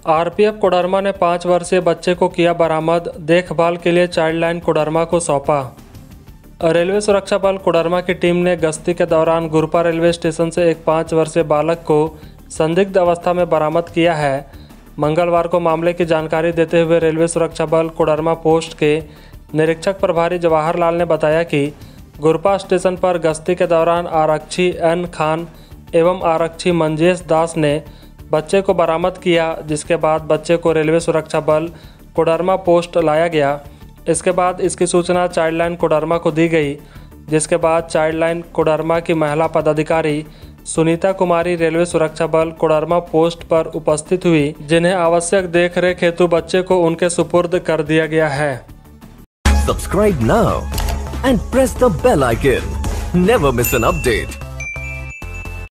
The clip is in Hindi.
आरपीएफ कोडरमा ने 5 वर्षीय बच्चे को किया बरामद, देखभाल के लिए चाइल्डलाइन कोडरमा को सौंपा। रेलवे सुरक्षा बल कोडरमा की टीम ने गश्ती के दौरान गुरपा रेलवे स्टेशन से एक 5 वर्षीय बालक को संदिग्ध अवस्था में बरामद किया है। मंगलवार को मामले की जानकारी देते हुए रेलवे सुरक्षा बल कोडरमा पोस्ट के निरीक्षक प्रभारी जवाहर लाल ने बताया कि गुरपा स्टेशन पर गश्ती के दौरान आरक्षी एन खान एवं आरक्षी मंजेश दास ने बच्चे को बरामद किया, जिसके बाद बच्चे को रेलवे सुरक्षा बल कोडरमा पोस्ट लाया गया। इसके बाद इसकी सूचना चाइल्डलाइन कोडरमा को दी गई, जिसके बाद चाइल्डलाइन कोडरमा की महिला पदाधिकारी सुनीता कुमारी रेलवे सुरक्षा बल कोडरमा पोस्ट पर उपस्थित हुई, जिन्हें आवश्यक देखरेख हेतु बच्चे को उनके सुपुर्द कर दिया गया है। Subscribe now and press the bell icon. Never miss an update.